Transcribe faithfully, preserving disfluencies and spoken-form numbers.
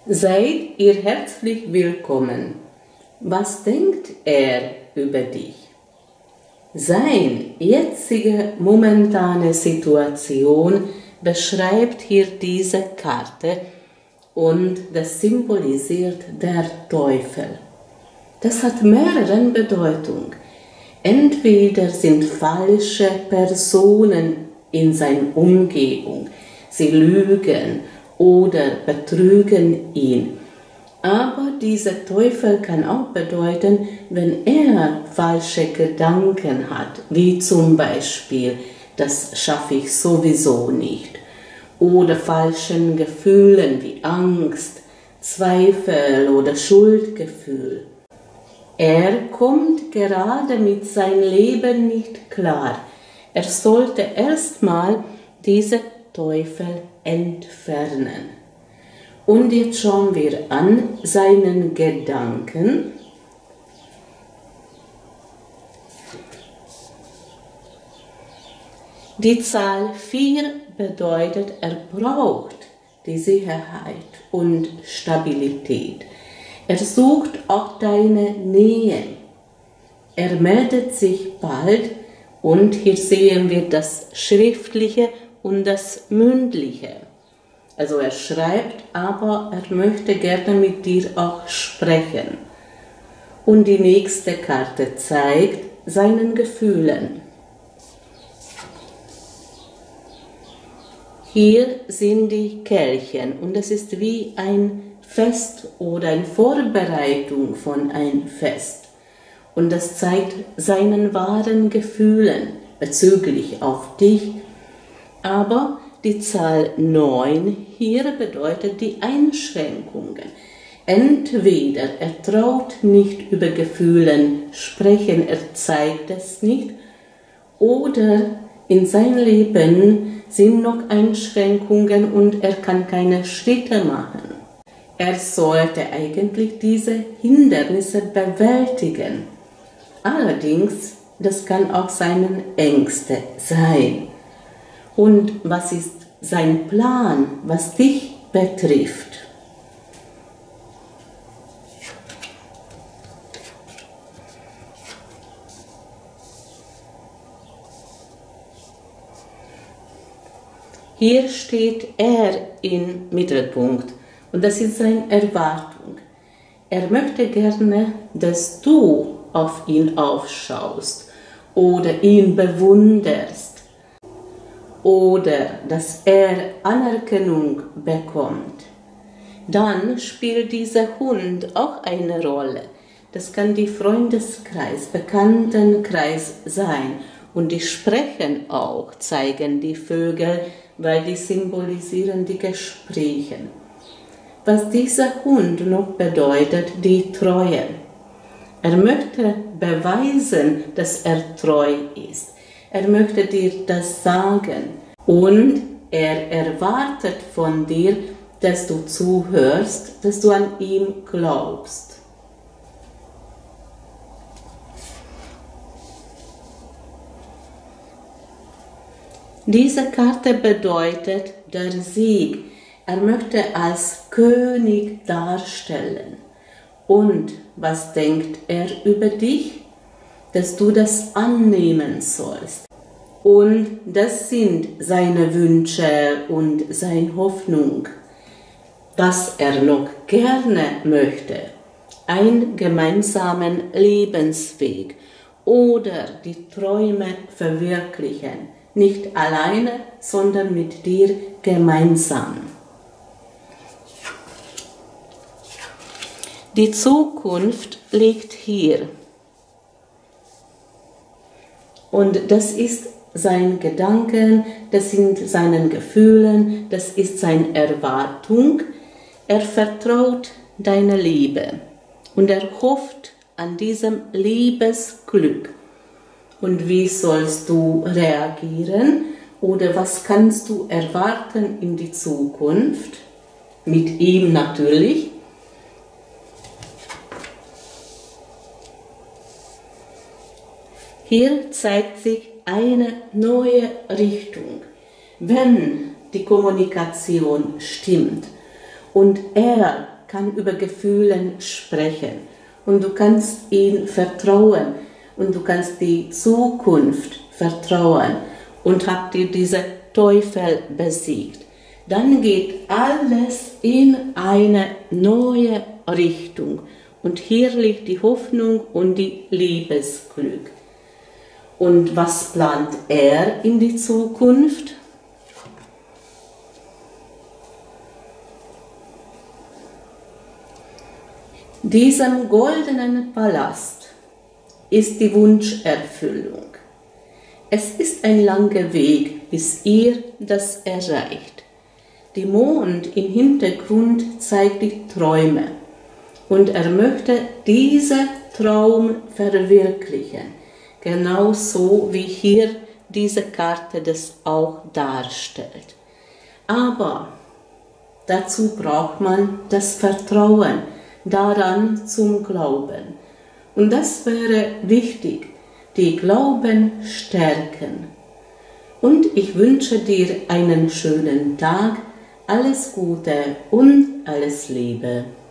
Seid ihr herzlich willkommen. Was denkt er über dich? Seine jetzige momentane Situation beschreibt hier diese Karte und das symbolisiert der Teufel. Das hat mehrere Bedeutungen. Entweder sind falsche Personen in seiner Umgebung, sie lügen oder betrügen ihn. Aber dieser Teufel kann auch bedeuten, wenn er falsche Gedanken hat, wie zum Beispiel, das schaffe ich sowieso nicht, oder falschen Gefühlen wie Angst, Zweifel oder Schuldgefühl. Er kommt gerade mit seinem Leben nicht klar. Er sollte erstmal diese Teufel entfernen. Und jetzt schauen wir an seinen Gedanken. Die Zahl vier bedeutet, er braucht die Sicherheit und Stabilität. Er sucht auch deine Nähe. Er meldet sich bald und hier sehen wir das Schriftliche und das Mündliche. Also er schreibt, aber er möchte gerne mit dir auch sprechen. Und die nächste Karte zeigt seinen Gefühlen. Hier sind die Kelchen und es ist wie ein Fest oder eine Vorbereitung von einem Fest. Und das zeigt seinen wahren Gefühlen bezüglich auf dich. Aber die Zahl neun hier bedeutet die Einschränkungen. Entweder er traut nicht über Gefühle sprechen, er zeigt es nicht, oder in seinem Leben sind noch Einschränkungen und er kann keine Schritte machen. Er sollte eigentlich diese Hindernisse bewältigen. Allerdings, das kann auch seine Ängste sein. Und was ist sein Plan, was dich betrifft? Hier steht er im Mittelpunkt und das ist seine Erwartung. Er möchte gerne, dass du auf ihn aufschaust oder ihn bewunderst oder dass er Anerkennung bekommt. Dann spielt dieser Hund auch eine Rolle. Das kann die Freundeskreis, Bekanntenkreis sein und die sprechen auch, zeigen die Vögel, weil die symbolisieren die Gespräche. Was dieser Hund noch bedeutet, die Treue. Er möchte beweisen, dass er treu ist. Er möchte dir das sagen und er erwartet von dir, dass du zuhörst, dass du an ihm glaubst. Diese Karte bedeutet der Sieg. Er möchte als König darstellen. Und was denkt er über dich? Dass du das annehmen sollst. Und das sind seine Wünsche und seine Hoffnung. Was er noch gerne möchte. Einen gemeinsamen Lebensweg oder die Träume verwirklichen. Nicht alleine, sondern mit dir gemeinsam. Die Zukunft liegt hier. Und das ist sein Gedanken, das sind seine Gefühle, das ist seine Erwartung. Er vertraut deine Liebe und er hofft an diesem Liebesglück. Und wie sollst du reagieren oder was kannst du erwarten in die Zukunft? Mit ihm natürlich. Hier zeigt sich eine neue Richtung, wenn die Kommunikation stimmt und er kann über Gefühle sprechen und du kannst ihm vertrauen und du kannst die Zukunft vertrauen und habt ihr diese Teufel besiegt. Dann geht alles in eine neue Richtung und hier liegt die Hoffnung und die Liebesglück. Und was plant er in die Zukunft? Diesem goldenen Palast ist die Wunscherfüllung. Es ist ein langer Weg, bis ihr das erreicht. Die Mond im Hintergrund zeigt die Träume und er möchte diesen Traum verwirklichen, genauso wie hier diese Karte das auch darstellt. Aber dazu braucht man das Vertrauen, daran zum Glauben. Und das wäre wichtig, die Glauben stärken. Und ich wünsche dir einen schönen Tag, alles Gute und alles Liebe.